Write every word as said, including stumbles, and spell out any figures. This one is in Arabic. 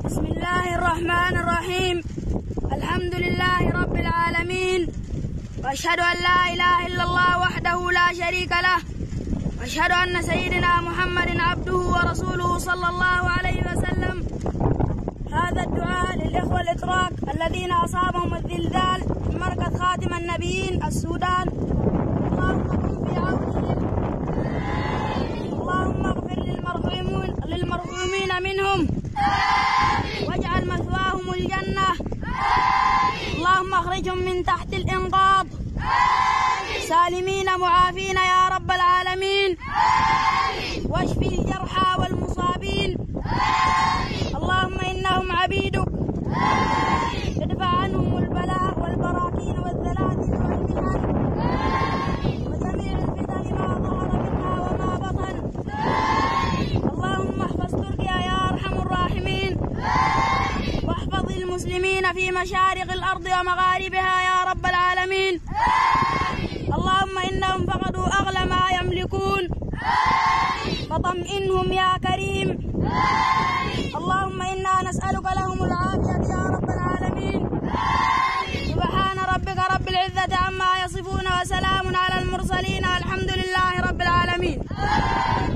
بسم الله الرحمن الرحيم. الحمد لله رب العالمين، وأشهد أن لا إله إلا الله وحده لا شريك له، وأشهد أن سيدنا محمد عبده ورسوله صلى الله عليه وسلم. هذا الدعاء للإخوة الإتراك الذين أصابهم الزلزال في مركز خاتم النبيين السودان. اللهم كن في عونهم، اللهم اغفر للمرحومين للمرحومين منهم، واجعل مثواهم الجنة. اللهم اخرجهم من تحت الإنقاض سالمين معافين يا رب العالمين، واشف الجرحى والمصابين. اللهم إنهم عبيدك، ادفع عنهم البلاء والبراكين والزلازل والمحن وجميع الفتن ما ظهر منها وما بطن. اللهم احفظ تركيا يا أرحم الراحمين، واحفظ المسلمين في مشارق الأرض ومغاربها يا رب العالمين. اللهم إنهم فقدوا أغلى ما يملكون، فطمئنهم يا كريم. اللهم إنا نسألك لهم العافية يا رب العالمين. سبحان ربك رب العزة عما يصفون، وسلام على المرسلين، والحمد لله رب العالمين.